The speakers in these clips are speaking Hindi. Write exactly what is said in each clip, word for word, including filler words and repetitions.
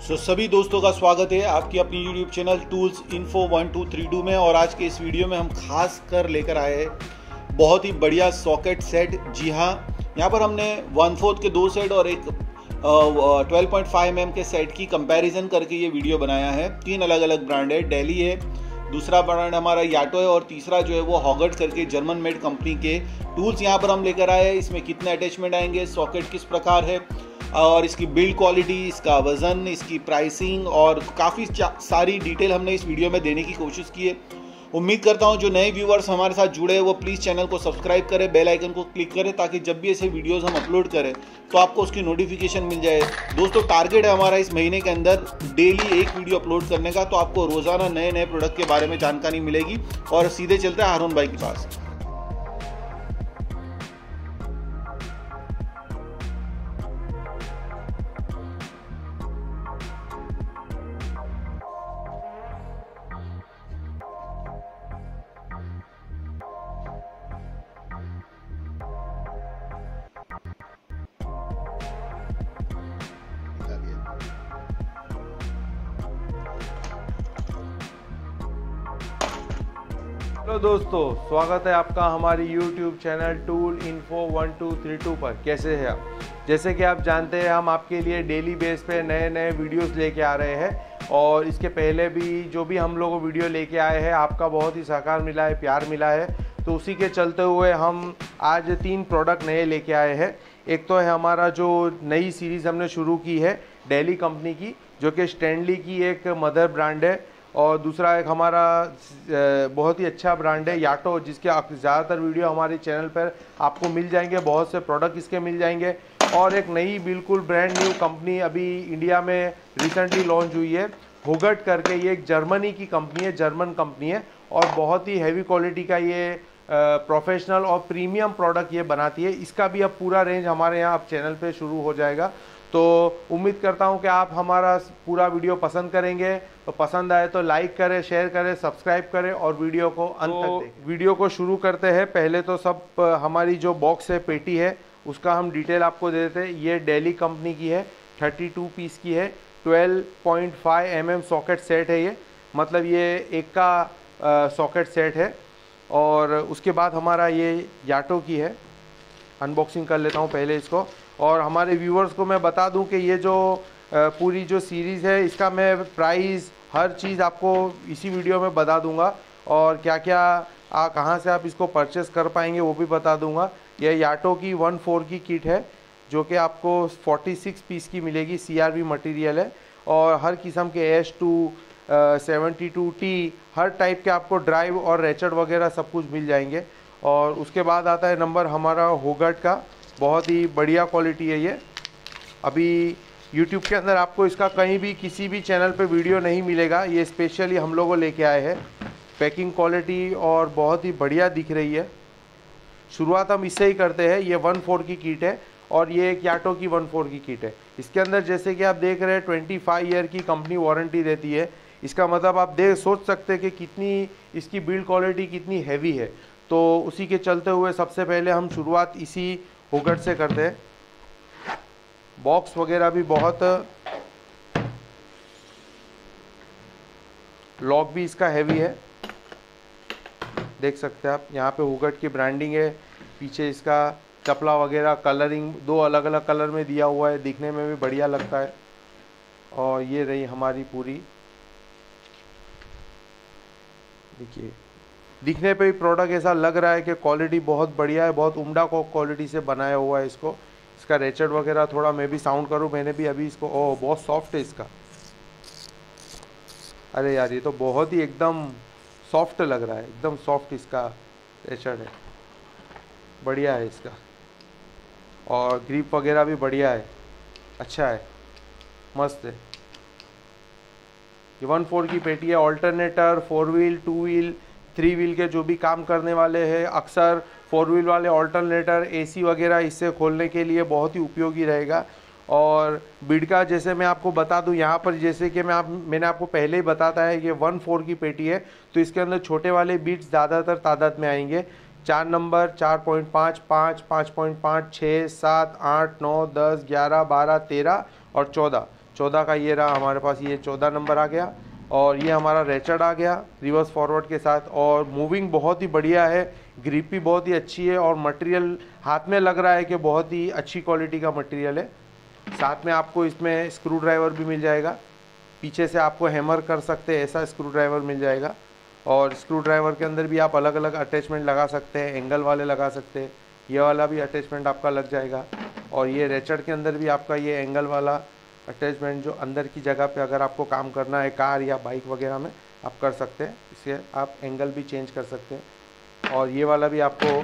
सो so, सभी दोस्तों का स्वागत है आपकी अपनी YouTube channel tools info one two three two में। और आज के इस वीडियो में हम खास कर लेकर आए हैं बहुत ही बढ़िया सॉकेट सेट। जी हाँ, यहाँ पर हमने वन फोर्थ के दो सेट और एक ट्वेल्व पॉइंट फाइव एम के सेट की कंपैरिजन करके ये वीडियो बनाया है। तीन अलग अलग ब्रांड है, डेली है, दूसरा ब्रांड हमारा याटो है और तीसरा जो है वो हॉगर्ट करके जर्मन मेड कंपनी के टूल्स यहाँ पर हम लेकर आए हैं। इसमें कितने अटैचमेंट आएंगे, सॉकेट किस प्रकार है और इसकी बिल्ड क्वालिटी, इसका वज़न, इसकी प्राइसिंग और काफ़ी सारी डिटेल हमने इस वीडियो में देने की कोशिश की है। उम्मीद करता हूं जो नए व्यूवर्स हमारे साथ जुड़े हैं वो प्लीज़ चैनल को सब्सक्राइब करें, बेल आइकन को क्लिक करें ताकि जब भी ऐसे वीडियोस हम अपलोड करें तो आपको उसकी नोटिफिकेशन मिल जाए। दोस्तों, टारगेट है हमारा इस महीने के अंदर डेली एक वीडियो अपलोड करने का, तो आपको रोज़ाना नए नए प्रोडक्ट के बारे में जानकारी मिलेगी। और सीधे चलते हैं हारून भाई के पास। हेलो दोस्तों, स्वागत है आपका हमारी YouTube channel tool info one two three two पर। कैसे हैं आप? जैसे कि आप जानते हैं हम आपके लिए डेली बेस पे नए नए वीडियोस लेके आ रहे हैं और इसके पहले भी जो भी हम लोग वीडियो लेके आए हैं आपका बहुत ही सहकार मिला है, प्यार मिला है। तो उसी के चलते हुए हम आज तीन प्रोडक्ट नए लेके आए हैं। एक तो है हमारा जो नई सीरीज़ हमने शुरू की है डेली कंपनी की, जो कि स्टैनली की एक मदर ब्रांड है। और दूसरा एक हमारा बहुत ही अच्छा ब्रांड है याटो, जिसके ज़्यादातर वीडियो हमारे चैनल पर आपको मिल जाएंगे, बहुत से प्रोडक्ट इसके मिल जाएंगे। और एक नई बिल्कुल ब्रांड न्यू कंपनी अभी इंडिया में रिसेंटली लॉन्च हुई है, हॉगर्ट करके। ये एक जर्मनी की कंपनी है, जर्मन कंपनी है और बहुत ही हैवी क्वालिटी का ये प्रोफेशनल और प्रीमियम प्रोडक्ट ये बनाती है। इसका भी अब पूरा रेंज हमारे यहाँ अब चैनल पे शुरू हो जाएगा। तो उम्मीद करता हूँ कि आप हमारा पूरा वीडियो पसंद करेंगे। तो पसंद आए तो लाइक करें, शेयर करें, सब्सक्राइब करें और वीडियो को अंत तक देखें। वीडियो को शुरू करते हैं। पहले तो सब हमारी जो बॉक्स है, पेटी है, उसका हम डिटेल आपको दे देते हैं। ये डेली कंपनी की है, थर्टी टू पीस की है, twelve point five M M socket set है ये, मतलब ये एक का सॉकेट सेट है। और उसके बाद हमारा ये याटो की है। अनबॉक्सिंग कर लेता हूँ पहले इसको। और हमारे व्यूवर्स को मैं बता दूं कि ये जो पूरी जो सीरीज़ है इसका मैं प्राइस हर चीज़ आपको इसी वीडियो में बता दूंगा और क्या क्या आ, कहाँ से आप इसको परचेस कर पाएंगे वो भी बता दूंगा। यह याटो की वन फोर की किट है जो कि आपको फोर्टी सिक्स पीस की मिलेगी। सीआरवी मटेरियल है और हर किस्म के S two seventy two T हर टाइप के आपको ड्राइव और रेचर वगैरह सब कुछ मिल जाएंगे। और उसके बाद आता है नंबर हमारा हॉगर्ट का, बहुत ही बढ़िया क्वालिटी है ये। अभी YouTube के अंदर आपको इसका कहीं भी किसी भी चैनल पे वीडियो नहीं मिलेगा, ये स्पेशली हम लोगों लेके आए हैं। पैकिंग क्वालिटी और बहुत ही बढ़िया दिख रही है। शुरुआत हम इससे ही करते हैं। ये वन फोर की किट है और ये एक याटो की वन फोर की किट है। इसके अंदर जैसे कि आप देख रहे हैं ट्वेंटी फाइव ईयर की कंपनी वारंटी देती है। इसका मतलब आप देख सोच सकते हैं कि कितनी इसकी बिल्ड क्वालिटी कितनी हैवी है। तो उसी के चलते हुए सबसे पहले हम शुरुआत इसी हॉगर्ट से करते हैं। बॉक्स वगैरह भी बहुत, लॉक भी इसका हैवी है, देख सकते हैं आप। यहाँ पे हॉगर्ट की ब्रांडिंग है, पीछे इसका चपला वगैरह कलरिंग दो अलग अलग कलर में दिया हुआ है, दिखने में भी बढ़िया लगता है। और ये रही हमारी पूरी, देखिए दिखने पे भी प्रोडक्ट ऐसा लग रहा है कि क्वालिटी बहुत बढ़िया है, बहुत उम्दा को क्वालिटी से बनाया हुआ है इसको। इसका रेचर वगैरह थोड़ा मैं भी साउंड करूं, मैंने भी अभी इसको, ओह बहुत सॉफ्ट है इसका। अरे यार, ये तो बहुत ही एकदम सॉफ्ट लग रहा है, एकदम सॉफ्ट इसका रेचर है, बढ़िया है इसका। और ग्रिप वगैरह भी बढ़िया है, अच्छा है, मस्त है। ये वन फोर की पेटी है। Alternator, four wheel, two wheel, three wheel के जो भी काम करने वाले हैं, अक्सर फोर व्हील वाले ऑल्टरनेटर, एसी वगैरह इससे खोलने के लिए बहुत ही उपयोगी रहेगा। और बिड का जैसे मैं आपको बता दूं, यहाँ पर जैसे कि मैं आप मैंने आपको पहले ही बताता है कि वन फोर की पेटी है, तो इसके अंदर छोटे वाले बीट्स ज़्यादातर तादाद में आएंगे। चार नंबर, चार पॉइंट पाँच, पाँच, पाँच पॉइंट पाँच, छः, सात, आठ, नौ, दस, ग्यारह, बारह, तेरह और चौदह, चौदह का ये रहा हमारे पास, ये चौदह नंबर आ गया। और ये हमारा रेचर्ड आ गया रिवर्स फॉरवर्ड के साथ, और मूविंग बहुत ही बढ़िया है, ग्रिप भी बहुत ही अच्छी है, और मटेरियल हाथ में लग रहा है कि बहुत ही अच्छी क्वालिटी का मटेरियल है। साथ में आपको इसमें स्क्रू ड्राइवर भी मिल जाएगा, पीछे से आपको हैमर कर सकते हैं ऐसा स्क्रू ड्राइवर मिल जाएगा। और स्क्रू ड्राइवर के अंदर भी आप अलग अलग अटैचमेंट लगा सकते हैं, एंगल वाले लगा सकते हैं, ये वाला भी अटैचमेंट आपका लग जाएगा। और ये रेचर्ड के अंदर भी आपका ये एंगल वाला अटैचमेंट जो अंदर की जगह पे अगर आपको काम करना है कार या बाइक वगैरह में आप कर सकते हैं, इससे आप एंगल भी चेंज कर सकते हैं। और ये वाला भी आपको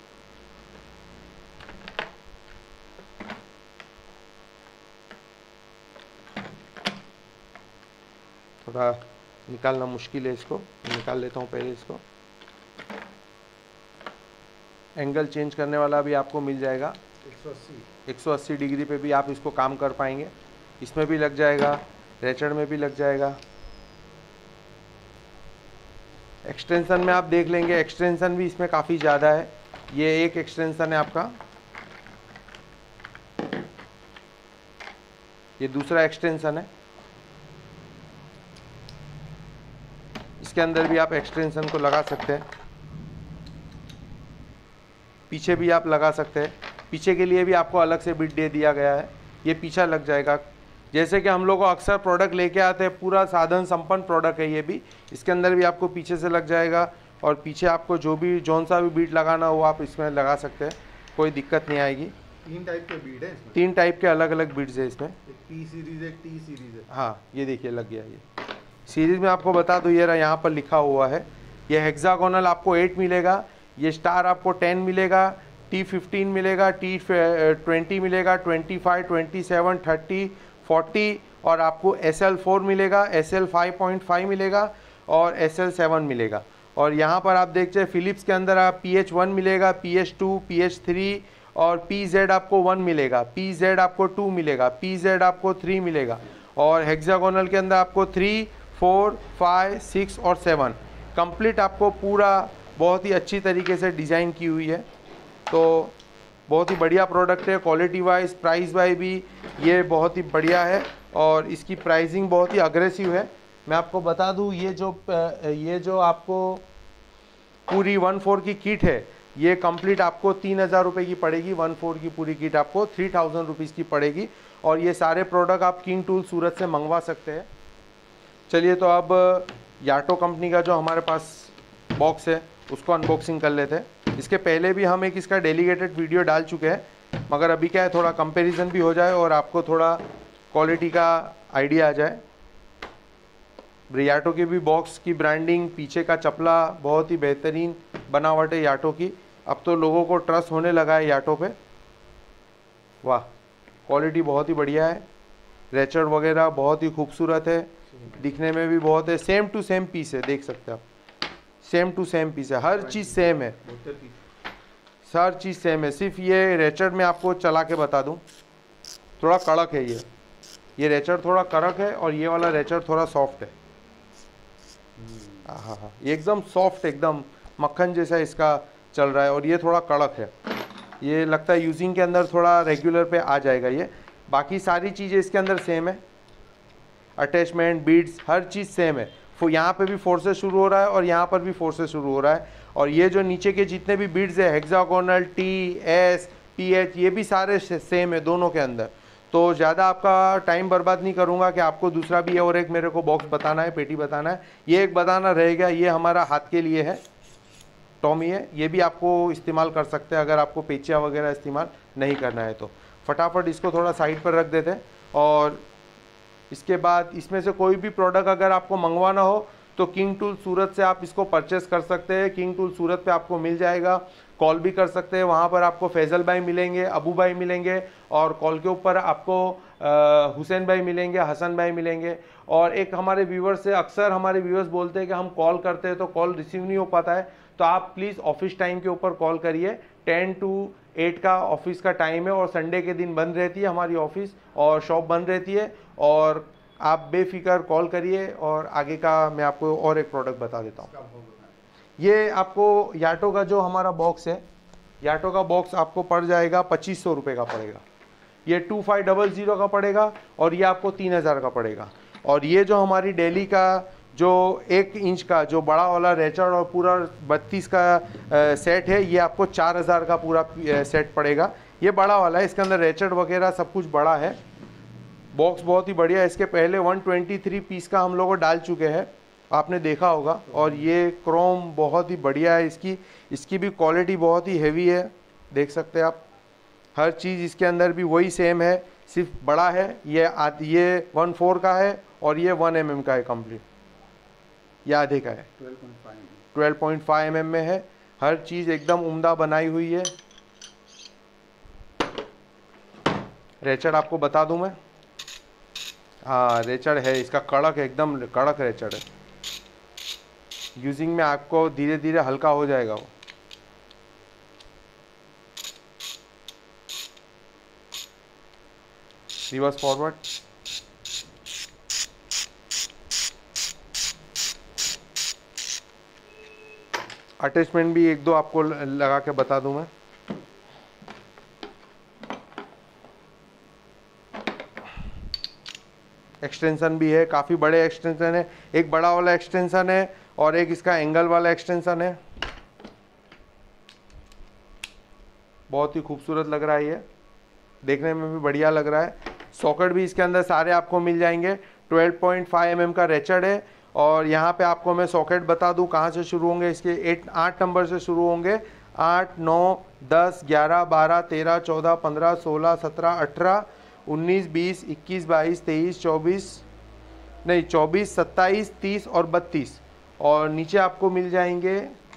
थोड़ा निकालना मुश्किल है, इसको निकाल लेता हूँ पहले। इसको एंगल चेंज करने वाला भी आपको मिल जाएगा, एक सौ अस्सी डिग्री पे भी आप इसको काम कर पाएंगे। इसमें भी लग जाएगा, रेचर्ड में भी लग जाएगा। एक्सटेंशन में आप देख लेंगे, एक्सटेंशन भी इसमें काफ़ी ज़्यादा है। ये एक एक्सटेंशन है आपका, ये दूसरा एक्सटेंशन है, इसके अंदर भी आप एक्सटेंशन को लगा सकते हैं, पीछे भी आप लगा सकते हैं। पीछे के लिए भी आपको अलग से बिट दे दिया गया है, ये पीछा लग जाएगा। जैसे कि हम लोग को अक्सर प्रोडक्ट लेके आते हैं, पूरा साधन संपन्न प्रोडक्ट है ये भी, इसके अंदर भी आपको पीछे से लग जाएगा। और पीछे आपको जो भी जौन सा भी बीट लगाना हो आप इसमें लगा सकते हैं, कोई दिक्कत नहीं आएगी। तीन टाइप के बीट है इसमें, तीन टाइप के अलग अलग बीट्स है इसमें, एक पी सीरीज है, एक टी सीरीज है। हाँ ये देखिए लग गया। ये सीरीज में आपको बता दूँ, ये रहा यहाँ पर लिखा हुआ है, ये हेक्सागोनल आपको एट मिलेगा, ये स्टार आपको टेन मिलेगा, टी फिफ्टीन मिलेगा, टी ट्वेंटी मिलेगा, twenty five, twenty seven, thirty, forty, और आपको एस एल फोर मिलेगा, S L five point five मिलेगा, और एस एल सेवन मिलेगा। और यहाँ पर आप देखते हैं फिलिप्स के अंदर आप पी एच वन मिलेगा, P H two, P H three, और पी जेड आपको वन मिलेगा, पी जेड आपको टू मिलेगा, पी जेड आपको थ्री मिलेगा। और हेक्सागोनल के अंदर आपको थ्री, फोर, फाइव, सिक्स और सेवन कंप्लीट आपको पूरा बहुत ही अच्छी तरीके से डिज़ाइन की हुई है। तो बहुत ही बढ़िया प्रोडक्ट है, क्वालिटी वाइज प्राइस वाइज भी ये बहुत ही बढ़िया है, और इसकी प्राइसिंग बहुत ही अग्रेसिव है। मैं आपको बता दूं, ये जो ये जो आपको पूरी वन फोर की किट है, ये कंप्लीट आपको तीन हज़ार रुपये की पड़ेगी। वन फोर की पूरी किट आपको थ्री थाउजेंड रुपीज़ की पड़ेगी, और ये सारे प्रोडक्ट आप किंग टूल सूरत से मंगवा सकते हैं। चलिए तो अब याटो कंपनी का जो हमारे पास बॉक्स है उसको अनबॉक्सिंग कर लेते हैं। इसके पहले भी हम एक इसका डेलीगेटेड वीडियो डाल चुके हैं, मगर अभी क्या है थोड़ा कंपैरिजन भी हो जाए और आपको थोड़ा क्वालिटी का आइडिया आ जाए। याटो की भी बॉक्स की ब्रांडिंग, पीछे का चपला बहुत ही बेहतरीन बनावट है याटो की। अब तो लोगों को ट्रस्ट होने लगा है याटो पे। वाह, क्वालिटी बहुत ही बढ़िया है, रेचर्ड वगैरह बहुत ही खूबसूरत है, दिखने में भी बहुत है। सेम टू सेम पीस है, देख सकते हैं आप, सेम टू सेम पीस है, हर चीज़ सेम है, हर चीज़ सेम है। सिर्फ ये रेचर्ड में आपको चला के बता दूं, थोड़ा कड़क है ये ये रेचर्ड थोड़ा कड़क है, और ये वाला रेचर्ड थोड़ा सॉफ्ट है। हाँ हाँ, ये एकदम सॉफ्ट, एकदम मक्खन जैसा इसका चल रहा है, और ये थोड़ा कड़क है। ये लगता है यूजिंग के अंदर थोड़ा रेगुलर पे आ जाएगा ये। बाकी सारी चीज़ें इसके अंदर सेम है, अटैचमेंट, बीड्स, हर चीज़ सेम है। यहाँ पे भी फोर से शुरू हो रहा है और यहाँ पर भी फोर से शुरू हो रहा है। और ये जो नीचे के जितने भी बीड्स है, hexagonal, T, S, P, H, ये भी सारे सेम है दोनों के अंदर। तो ज़्यादा आपका टाइम बर्बाद नहीं करूँगा कि आपको दूसरा भी और एक मेरे को बॉक्स बताना है, पेटी बताना है। ये एक बताना रहेगा, ये हमारा हाथ के लिए है, टॉमी है, ये भी आपको इस्तेमाल कर सकते हैं अगर आपको पेचिया वगैरह इस्तेमाल नहीं करना है तो। फटाफट इसको थोड़ा साइड पर रख देते हैं। और इसके बाद इसमें से कोई भी प्रोडक्ट अगर आपको मंगवाना हो तो किंग टूल सूरत से आप इसको परचेस कर सकते हैं। किंग टूल सूरत पे आपको मिल जाएगा, कॉल भी कर सकते हैं, वहाँ पर आपको फैजल भाई मिलेंगे, अबू भाई मिलेंगे, और कॉल के ऊपर आपको हुसैन भाई मिलेंगे, हसन भाई मिलेंगे। और एक हमारे व्यूवर्स से अक्सर हमारे व्यूवर्स बोलते हैं कि हम कॉल करते हैं तो कॉल रिसीव नहीं हो पाता है, तो आप प्लीज़ ऑफिस टाइम के ऊपर कॉल करिए। टेन टू एट का ऑफिस का टाइम है, और संडे के दिन बंद रहती है हमारी ऑफिस और शॉप बंद रहती है। और आप बेफिक्र कॉल करिए। और आगे का मैं आपको और एक प्रोडक्ट बता देता हूँ। ये आपको याटो का जो हमारा बॉक्स है, याटो का बॉक्स आपको पड़ जाएगा पच्चीस सौ रुपये का पड़ेगा। ये टू फाइव डबल ज़ीरो का पड़ेगा और ये आपको तीन हज़ार का पड़ेगा। और ये जो हमारी डेली का जो एक इंच का जो बड़ा वाला रेचर और पूरा बत्तीस का आ, सेट है, ये आपको चार हज़ार का पूरा आ, सेट पड़ेगा। ये बड़ा वाला है, इसके अंदर रेचर वगैरह सब कुछ बड़ा है। बॉक्स बहुत ही बढ़िया है। इसके पहले एक सौ तेईस पीस का हम लोग डाल चुके हैं, आपने देखा होगा। और ये क्रोम बहुत ही बढ़िया है, इसकी इसकी भी क्वालिटी बहुत ही हैवी है, देख सकते हैं आप। हर चीज़ इसके अंदर भी वही सेम है, सिर्फ बड़ा है। ये ये वन फोर का है और ये वन एम एम का है कंप्लीट, ये आधे का है, twelve point five M M में है। हर चीज़ एकदम उम्दा बनाई हुई है। रेचर आपको बता दूं मैं, हाँ रेचर है इसका, कड़क है, एकदम कड़क रेचर है। यूजिंग में आपको धीरे धीरे हल्का हो जाएगा वो। रिवर्स फॉरवर्ड, अटैचमेंट भी एक दो आपको लगा के बता दूं मैं। एक्सटेंशन भी है, काफ़ी बड़े एक्सटेंशन है। एक बड़ा वाला एक्सटेंशन है और एक इसका एंगल वाला एक्सटेंशन है। बहुत ही खूबसूरत लग रहा है, ये देखने में भी बढ़िया लग रहा है। सॉकेट भी इसके अंदर सारे आपको मिल जाएंगे। Twelve point five M M का रेचर है। और यहाँ पे आपको मैं सॉकेट बता दूँ कहाँ से शुरू होंगे। इसके एट आठ नंबर से शुरू होंगे। आठ, नौ, दस, ग्यारह, बारह, तेरह, चौदह, पंद्रह, सोलह, सत्रह, अठारह, उन्नीस, बीस, इक्कीस, बाईस, तेईस, चौबीस, नहीं चौबीस, सत्ताईस, तीस और बत्तीस। और नीचे आपको मिल जाएंगे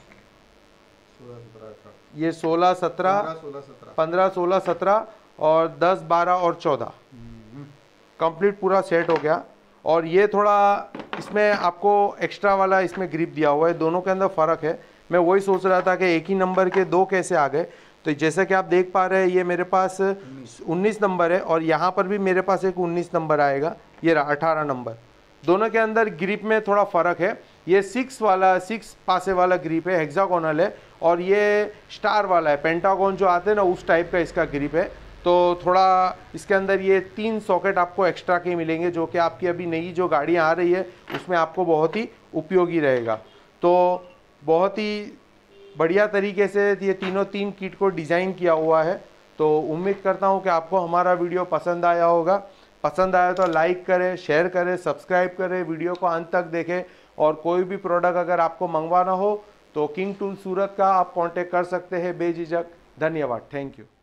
ये सोलह, सत्रह, पंद्रह, सोलह, सत्रह और दस, बारह और चौदह। कंप्लीट पूरा सेट हो गया। और ये थोड़ा इसमें आपको एक्स्ट्रा वाला इसमें ग्रिप दिया हुआ है, दोनों के अंदर फ़र्क है। मैं वही सोच रहा था कि एक ही नंबर के दो कैसे आ गए। तो जैसे कि आप देख पा रहे हैं, ये मेरे पास उन्नीस नंबर है और यहाँ पर भी मेरे पास एक उन्नीस नंबर आएगा, ये रहा अठारह नंबर। दोनों के अंदर ग्रिप में थोड़ा फ़र्क है। ये सिक्स वाला सिक्स पासे वाला ग्रिप है, हेक्सागोनल है। और ये स्टार वाला है, पेंटागोन जो आते हैं ना, उस टाइप का इसका ग्रिप है। तो थोड़ा इसके अंदर ये तीन सॉकेट आपको एक्स्ट्रा के मिलेंगे, जो कि आपकी अभी नई जो गाड़ियाँ आ रही है उसमें आपको बहुत ही उपयोगी रहेगा। तो बहुत ही बढ़िया तरीके से ये तीनों तीन किट को डिज़ाइन किया हुआ है। तो उम्मीद करता हूँ कि आपको हमारा वीडियो पसंद आया होगा। पसंद आया तो लाइक करें, शेयर करें, सब्सक्राइब करें, वीडियो को अंत तक देखें। और कोई भी प्रोडक्ट अगर आपको मंगवाना हो तो किंग टूल सूरत का आप कांटेक्ट कर सकते हैं बेझिझक। धन्यवाद, थैंक यू।